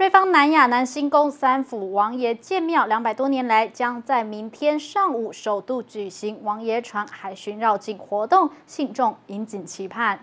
瑞芳南亚南兴宫三府王爷建庙200多年来，将在明天上午首度举行王爷船海巡绕境活动，信众引颈期盼。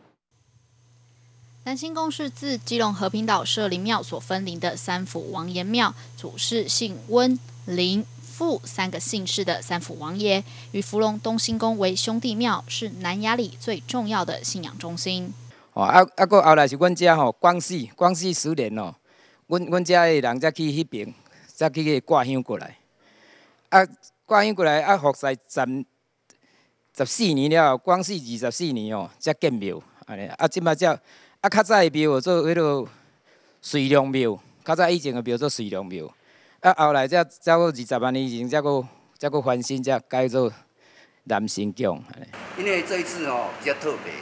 南兴宫是自基隆和平岛社林庙所分灵的三府王爷庙，主事姓温、林、傅3个姓氏的三府王爷，与福隆东兴宫为兄弟庙，是南亚里最重要的信仰中心。 个后来是阮遮广西十年哦，阮遮的人才去迄边，才去挂香过来。挂香过来服侍14年了，广西24年哦，才建庙。安尼即马才较早的庙做迄落瑞良庙，较早以前的庙做瑞良庙。后来才过20万年以前，才过翻新，才改做南兴宫。 因为这一次比较特别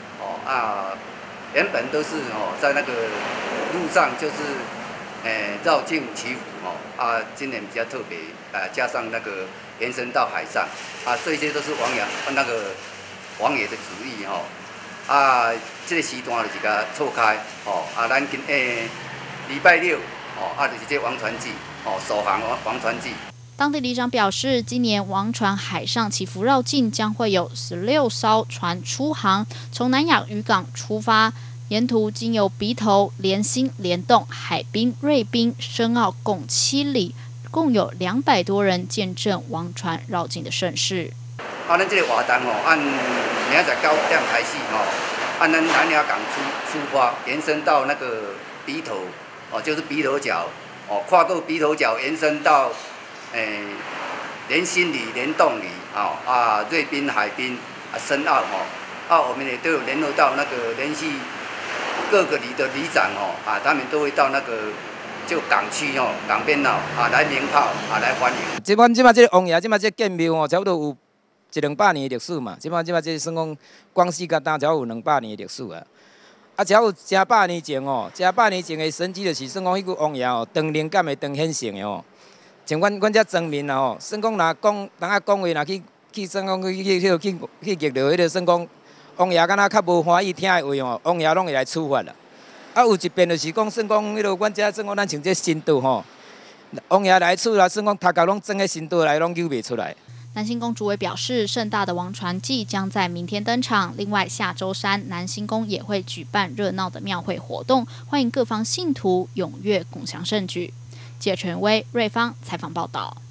原本都是在那个路上就是绕境祈福今年比较特别加上那个延伸到海上这些都是王爷的旨意这个时段就是甲错开咱今礼拜六就是这王船祭首航王船祭。 当地里长表示，今年王船海上祈福绕境将会有16艘船出航，从南亚渔港出发，沿途经由鼻头、莲心、莲洞、海滨、瑞滨、深澳共7里，共有200多人见证王船绕境的盛事。 咱这个活动按明仔9点开始按咱南亚港出发，延伸到那个鼻头就是鼻头角跨过鼻头角延伸到莲心里、莲洞里瑞滨、海滨深澳我们也都有联络到那个联系各个里的里长他们都会到那个就港区港边来鸣炮来欢迎。 阮即马这个王爷，即马这建庙差不多有100-200年的历史嘛。即马这算讲广西甲担差不多有200年的历史啊。只要有真100年前100年前的神迹，就是算讲迄个王爷当灵感的当显现的像阮遮庄民算讲若讲讲话，若去算讲去遇到迄个算讲王爷敢若较无欢喜听的话王爷拢会来处罚啦。有一遍就是讲算讲迄落阮遮算讲咱像这神道王爷来处啦，算讲头壳拢装喺神道来，拢救袂出来。 南兴宫主委表示，盛大的王船祭将在明天登场。另外，下周3南兴宫也会举办热闹的庙会活动，欢迎各方信徒踊跃共襄盛举。记者陈威、瑞芳采访报道。